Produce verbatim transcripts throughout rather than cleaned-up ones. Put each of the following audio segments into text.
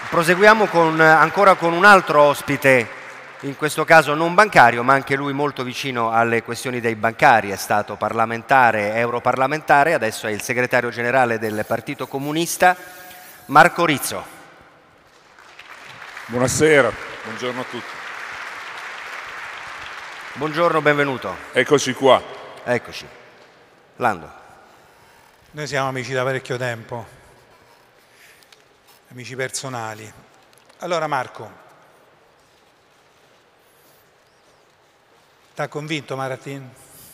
Proseguiamo con, ancora con un altro ospite, in questo caso non bancario, ma anche lui molto vicino alle questioni dei bancari. È stato parlamentare, europarlamentare, adesso è il segretario generale del Partito Comunista, Marco Rizzo. Buonasera, buongiorno a tutti. Buongiorno, benvenuto. Eccoci qua. Eccoci. Lando. Noi siamo amici da parecchio tempo, amici personali. Allora Marco, t'ha convinto Maratin?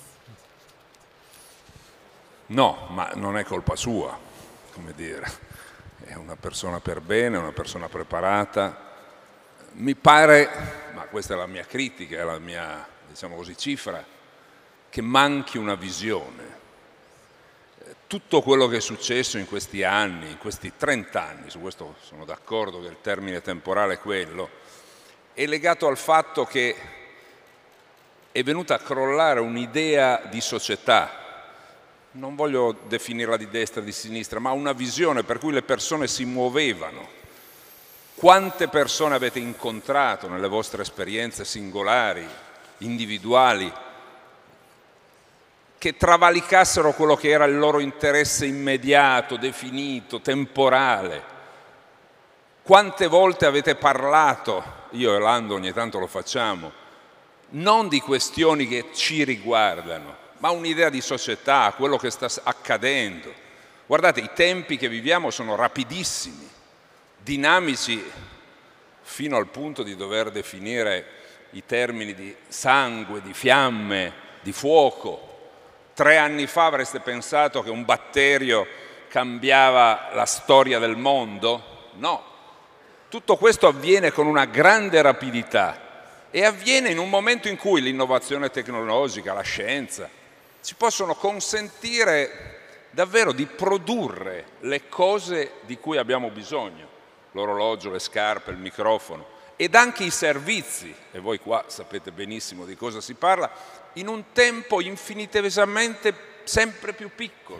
No, ma non è colpa sua, come dire. È una persona per bene, una persona preparata. Mi pare, ma questa è la mia critica, è la mia, diciamo così, cifra, che manchi una visione. Tutto quello che è successo in questi anni, in questi trent'anni, su questo sono d'accordo che il termine temporale è quello, è legato al fatto che è venuta a crollare un'idea di società, non voglio definirla di destra o di sinistra, ma una visione per cui le persone si muovevano. Quante persone avete incontrato nelle vostre esperienze singolari, individuali, che travalicassero quello che era il loro interesse immediato, definito, temporale? Quante volte avete parlato, io e Lando ogni tanto lo facciamo, non di questioni che ci riguardano, ma un'idea di società, quello che sta accadendo. Guardate, i tempi che viviamo sono rapidissimi, dinamici fino al punto di dover definire i termini di sangue, di fiamme, di fuoco. Tre anni fa avreste pensato che un batterio cambiava la storia del mondo? No. Tutto questo avviene con una grande rapidità e avviene in un momento in cui l'innovazione tecnologica, la scienza, ci possono consentire davvero di produrre le cose di cui abbiamo bisogno. L'orologio, le scarpe, il microfono ed anche i servizi, e voi qua sapete benissimo di cosa si parla, in un tempo infinitesimamente sempre più piccolo.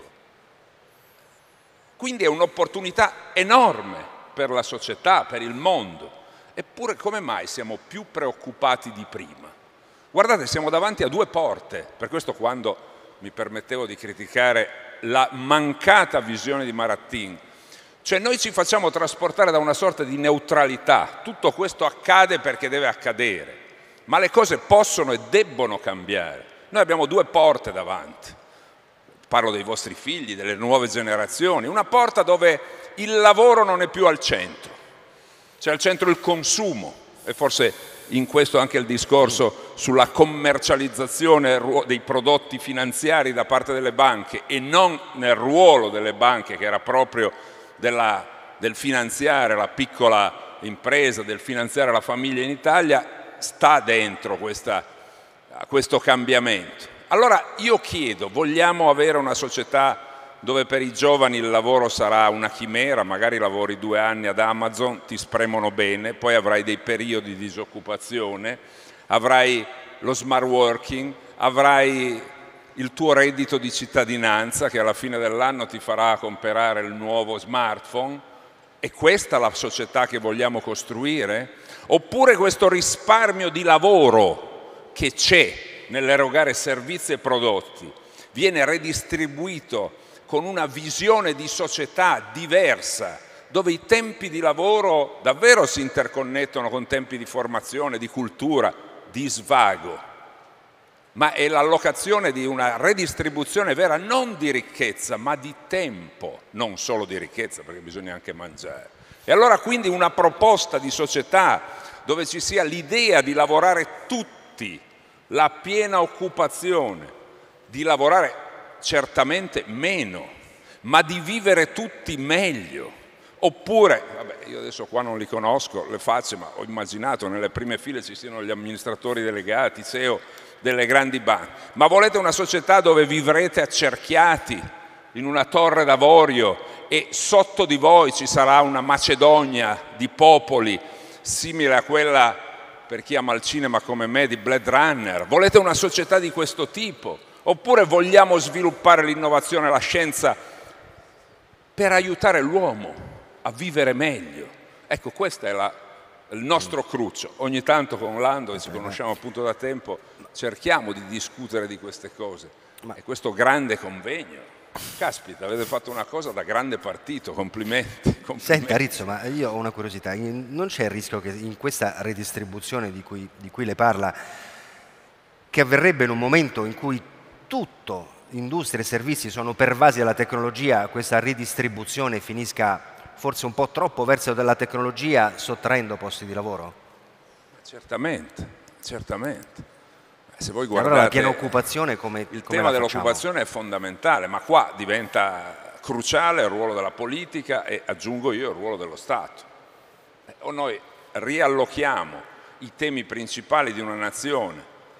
Quindi è un'opportunità enorme per la società, per il mondo. Eppure come mai siamo più preoccupati di prima? Guardate, siamo davanti a due porte, per questo quando mi permettevo di criticare la mancata visione di Maratin, cioè noi ci facciamo trasportare da una sorta di neutralità, tutto questo accade perché deve accadere. Ma le cose possono e debbono cambiare. Noi abbiamo due porte davanti. Parlo dei vostri figli, delle nuove generazioni. Una porta dove il lavoro non è più al centro. C'è al centro il consumo. E forse in questo anche il discorso sulla commercializzazione dei prodotti finanziari da parte delle banche e non nel ruolo delle banche, che era proprio della, del finanziare la piccola impresa, del finanziare la famiglia in Italia, sta dentro questa, questo cambiamento. Allora io chiedo, vogliamo avere una società dove per i giovani il lavoro sarà una chimera, magari lavori due anni ad Amazon, ti spremono bene, poi avrai dei periodi di disoccupazione, avrai lo smart working, avrai il tuo reddito di cittadinanza che alla fine dell'anno ti farà comprare il nuovo smartphone? È questa la società che vogliamo costruire? Oppure questo risparmio di lavoro che c'è nell'erogare servizi e prodotti viene redistribuito con una visione di società diversa, dove i tempi di lavoro davvero si interconnettono con tempi di formazione, di cultura, di svago, ma è l'allocazione di una redistribuzione vera non di ricchezza, ma di tempo, non solo di ricchezza, perché bisogna anche mangiare. E allora quindi una proposta di società dove ci sia l'idea di lavorare tutti, la piena occupazione, di lavorare certamente meno, ma di vivere tutti meglio. Oppure, vabbè, io adesso qua non li conosco, le facce, ma ho immaginato nelle prime file ci siano gli amministratori delegati, C E O delle grandi banche. Ma volete una società dove vivrete accerchiati in una torre d'avorio e sotto di voi ci sarà una Macedonia di popoli simile a quella, per chi ama il cinema come me, di Blade Runner? Volete una società di questo tipo? Oppure vogliamo sviluppare l'innovazione e la scienza per aiutare l'uomo a vivere meglio, Ecco, questo è la, il nostro cruccio. Ogni tanto con Lando, che ci conosciamo appunto da tempo, cerchiamo di discutere di queste cose. E questo grande convegno, caspita, avete fatto una cosa da grande partito, complimenti. complimenti. Senta Rizzo, ma io ho una curiosità, non c'è il rischio che in questa redistribuzione di cui, di cui le parla, che avverrebbe in un momento in cui tutto, industrie e servizi, sono pervasi dalla tecnologia, questa ridistribuzione finisca forse un po' troppo verso della tecnologia, sottraendo posti di lavoro? Certamente, certamente. Se voi guardate, allora la piena occupazione come il come tema la dell'occupazione è fondamentale, ma qua diventa cruciale il ruolo della politica e, aggiungo io, il ruolo dello Stato. O noi riallochiamo i temi principali di una nazione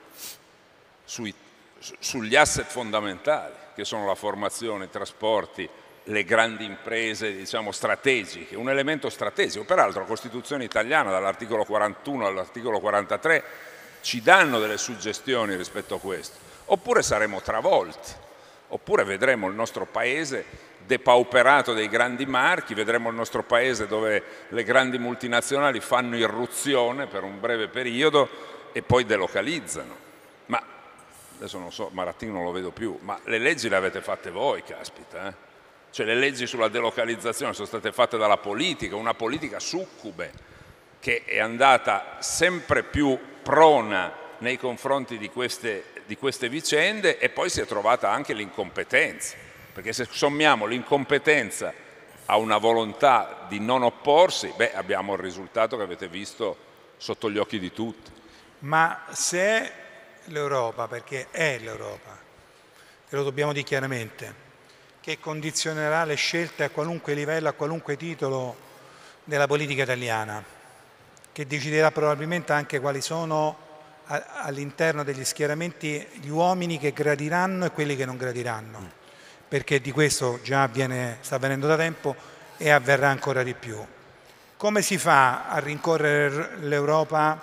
sui, sugli asset fondamentali, che sono la formazione, i trasporti, le grandi imprese, diciamo, strategiche, un elemento strategico. Peraltro la Costituzione italiana, dall'articolo quarantuno all'articolo quarantatré, ci danno delle suggestioni rispetto a questo. Oppure saremo travolti, oppure vedremo il nostro paese depauperato dei grandi marchi, vedremo il nostro paese dove le grandi multinazionali fanno irruzione per un breve periodo e poi delocalizzano. Ma adesso non so, Marattin non lo vedo più, ma le leggi le avete fatte voi, caspita, eh? Cioè le leggi sulla delocalizzazione sono state fatte dalla politica, una politica succube che è andata sempre più prona nei confronti di queste, di queste vicende, e poi si è trovata anche l'incompetenza, perché se sommiamo l'incompetenza a una volontà di non opporsi, beh, abbiamo il risultato che avete visto sotto gli occhi di tutti. Ma se è l'Europa, perché è l'Europa, e lo dobbiamo dire chiaramente, che condizionerà le scelte a qualunque livello, a qualunque titolo della politica italiana, che deciderà probabilmente anche quali sono all'interno degli schieramenti gli uomini che gradiranno e quelli che non gradiranno, perché di questo già avviene, sta avvenendo da tempo e avverrà ancora di più. Come si fa a rincorrere l'Europa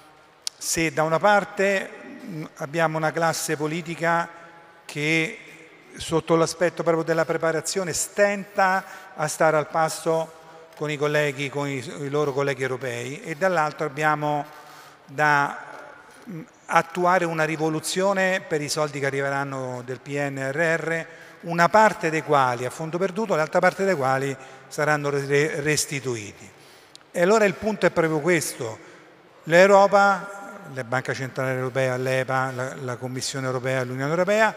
se da una parte abbiamo una classe politica che sotto l'aspetto proprio della preparazione stenta a stare al passo con i colleghi, con i, i loro colleghi europei, e dall'altro abbiamo da attuare una rivoluzione per i soldi che arriveranno del P N R R, una parte dei quali a fondo perduto, l'altra parte dei quali saranno restituiti. E allora il punto è proprio questo: l'Europa, la Banca Centrale Europea, l'E P A, la, la Commissione Europea, l'Unione Europea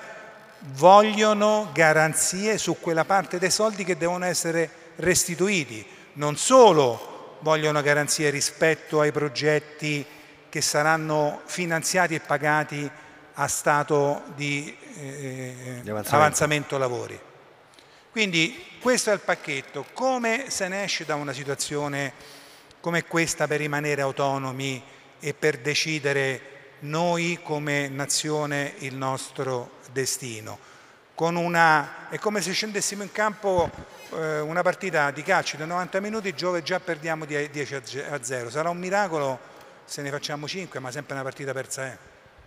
vogliono garanzie su quella parte dei soldi che devono essere restituiti. Non solo vogliono garanzie rispetto ai progetti che saranno finanziati e pagati a stato di, eh, di avanzamento. avanzamento lavori. Quindi questo è il pacchetto. Come se ne esce da una situazione come questa per rimanere autonomi e per decidere noi come nazione il nostro destino? Con una, è come se scendessimo in campo eh, una partita di calcio da novanta minuti dove già perdiamo dieci a zero. Sarà un miracolo se ne facciamo cinque, ma sempre una partita persa è.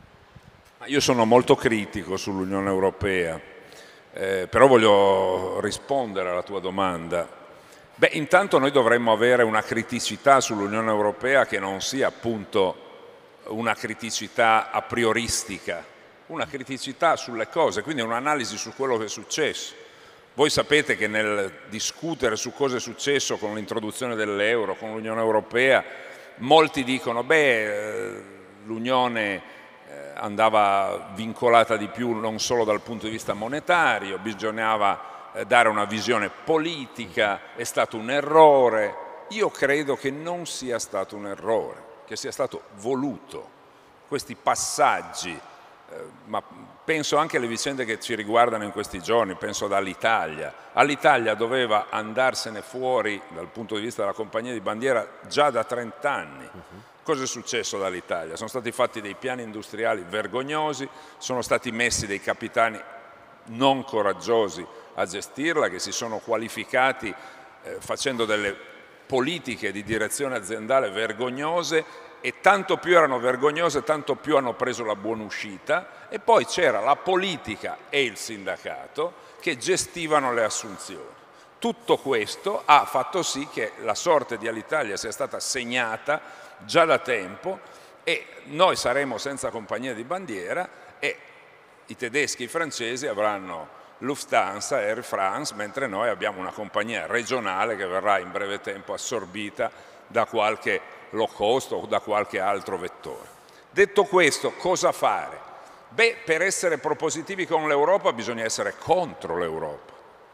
Io sono molto critico sull'Unione Europea, eh, però voglio rispondere alla tua domanda. Beh, intanto noi dovremmo avere una criticità sull'Unione Europea che non sia appunto una criticità a prioristica, una criticità sulle cose, quindi un'analisi su quello che è successo. Voi sapete che nel discutere su cosa è successo con l'introduzione dell'euro, con l'Unione Europea, molti dicono beh, l'Unione andava vincolata di più non solo dal punto di vista monetario, bisognava dare una visione politica, è stato un errore. Io credo che non sia stato un errore, che sia stato voluto. Questi passaggi, eh, ma penso anche alle vicende che ci riguardano in questi giorni, penso all'Italia. All'Italia doveva andarsene fuori dal punto di vista della compagnia di bandiera già da trent'anni. Uh-huh. Cosa è successo dall'Italia? Sono stati fatti dei piani industriali vergognosi, sono stati messi dei capitani non coraggiosi a gestirla, che si sono qualificati eh, facendo delle politiche di direzione aziendale vergognose, e tanto più erano vergognose, tanto più hanno preso la buonuscita, e poi c'era la politica e il sindacato che gestivano le assunzioni. Tutto questo ha fatto sì che la sorte di Alitalia sia stata segnata già da tempo e noi saremo senza compagnia di bandiera e i tedeschi e i francesi avranno Lufthansa, Air France, mentre noi abbiamo una compagnia regionale che verrà in breve tempo assorbita da qualche low cost o da qualche altro vettore. Detto questo, cosa fare? Beh, per essere propositivi con l'Europa bisogna essere contro l'Europa.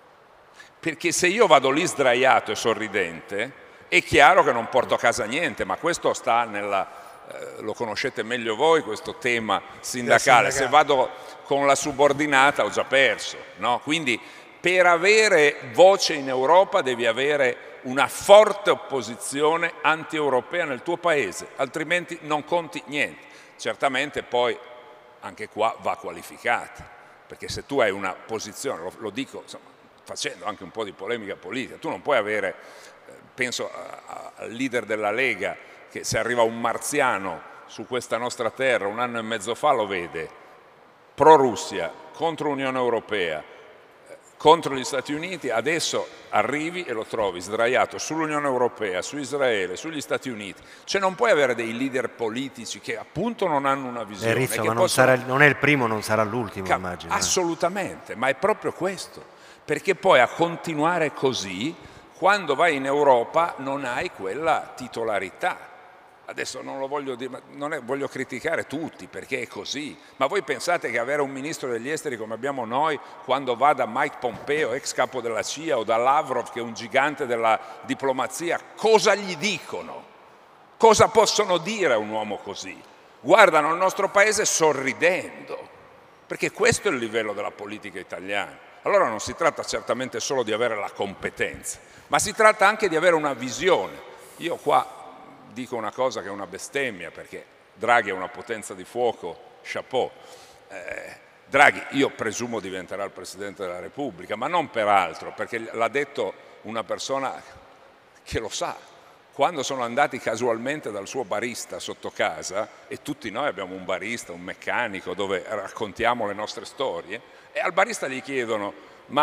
Perché se io vado lì sdraiato e sorridente, è chiaro che non porto a casa niente, ma questo sta nella, eh, lo conoscete meglio voi, questo tema sindacale. Se vado con la subordinata ho già perso, no? Quindi per avere voce in Europa devi avere una forte opposizione anti-europea nel tuo paese, altrimenti non conti niente. Certamente poi anche qua va qualificata, perché se tu hai una posizione, lo, lo dico insomma, facendo anche un po' di polemica politica, tu non puoi avere, penso al leader della Lega, che se arriva un marziano su questa nostra terra un anno e mezzo fa lo vede, pro-Russia, contro l'Unione Europea, contro gli Stati Uniti, adesso arrivi e lo trovi sdraiato sull'Unione Europea, su Israele, sugli Stati Uniti. Cioè non puoi avere dei leader politici che appunto non hanno una visione. Eh, Rizzo, che ma non, possono... sarà, non è il primo, non sarà l'ultimo, immagino. Assolutamente, ma è proprio questo. Perché poi a continuare così, quando vai in Europa non hai quella titolarità. Adesso non lo voglio dire, non è, voglio criticare tutti perché è così, ma voi pensate che avere un ministro degli esteri come abbiamo noi, quando va da Mike Pompeo, ex capo della C I A, o da Lavrov, che è un gigante della diplomazia, cosa gli dicono? Cosa possono dire a un uomo così? Guardano il nostro paese sorridendo, perché questo è il livello della politica italiana. Allora non si tratta certamente solo di avere la competenza, ma si tratta anche di avere una visione. Io qua dico una cosa che è una bestemmia, perché Draghi è una potenza di fuoco, chapeau. Eh, Draghi, io presumo diventerà il Presidente della Repubblica, ma non per altro, perché l'ha detto una persona che lo sa. Quando sono andati casualmente dal suo barista sotto casa, e tutti noi abbiamo un barista, un meccanico, dove raccontiamo le nostre storie, e al barista gli chiedono,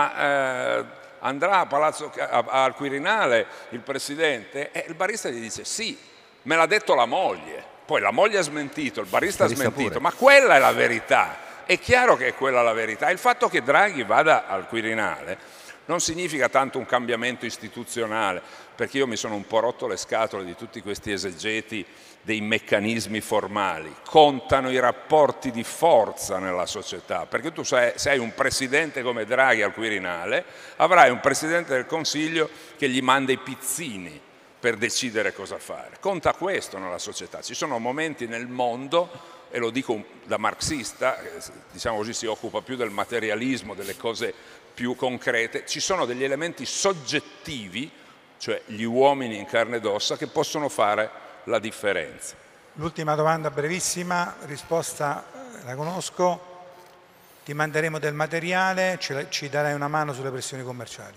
ma eh, andrà a Palazzo, a, al Quirinale il Presidente? E il barista gli dice sì, me l'ha detto la moglie. Poi la moglie ha smentito, il barista ha smentito, pure. Ma quella è la verità. È chiaro che è quella la verità. Il fatto che Draghi vada al Quirinale non significa tanto un cambiamento istituzionale, perché io mi sono un po' rotto le scatole di tutti questi esegeti dei meccanismi formali. Contano i rapporti di forza nella società, perché tu sai, se hai un presidente come Draghi al Quirinale, avrai un presidente del Consiglio che gli manda i pizzini per decidere cosa fare. Conta questo nella società. Ci sono momenti nel mondo, e lo dico da marxista, che diciamo così si occupa più del materialismo, delle cose più concrete, ci sono degli elementi soggettivi, cioè gli uomini in carne ed ossa, che possono fare la differenza. L'ultima domanda brevissima, risposta la conosco, ti manderemo del materiale, ci darai una mano sulle pressioni commerciali.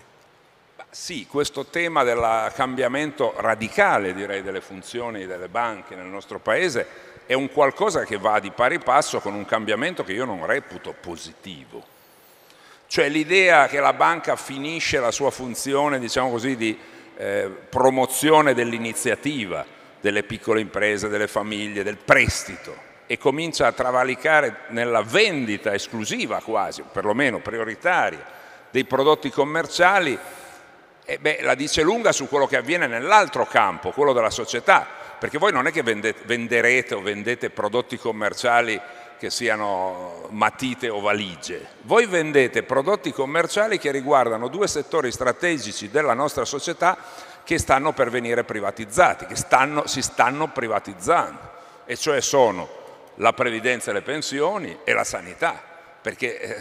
Sì, questo tema del cambiamento radicale, direi, delle funzioni delle banche nel nostro Paese è un qualcosa che va di pari passo con un cambiamento che io non reputo positivo. Cioè l'idea che la banca finisce la sua funzione, diciamo così, di eh, promozione dell'iniziativa, delle piccole imprese, delle famiglie, del prestito, e comincia a travalicare nella vendita esclusiva quasi, perlomeno prioritaria, dei prodotti commerciali, e beh, la dice lunga su quello che avviene nell'altro campo, quello della società, perché voi non è che vendete, venderete o vendete prodotti commerciali che siano matite o valigie, voi vendete prodotti commerciali che riguardano due settori strategici della nostra società che stanno per venire privatizzati, che stanno, si stanno privatizzando, e cioè sono la previdenza e le pensioni e la sanità, perché eh,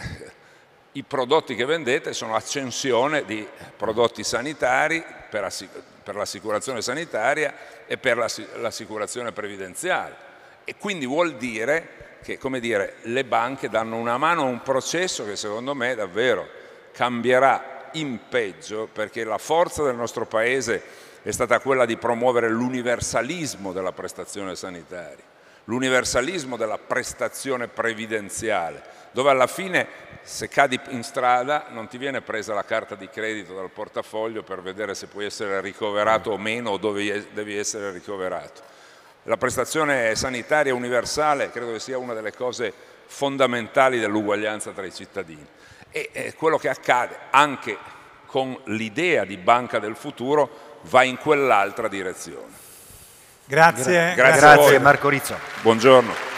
i prodotti che vendete sono accensione di prodotti sanitari per, per l'assicurazione sanitaria e per l'assicurazione previdenziale, e quindi vuol dire che, come dire, le banche danno una mano a un processo che secondo me davvero cambierà in peggio, perché la forza del nostro Paese è stata quella di promuovere l'universalismo della prestazione sanitaria, l'universalismo della prestazione previdenziale, dove alla fine se cadi in strada non ti viene presa la carta di credito dal portafoglio per vedere se puoi essere ricoverato o meno o dove devi essere ricoverato. La prestazione sanitaria universale credo che sia una delle cose fondamentali dell'uguaglianza tra i cittadini e eh, quello che accade anche con l'idea di banca del futuro va in quell'altra direzione. Grazie. Grazie, grazie Marco Rizzo. Buongiorno.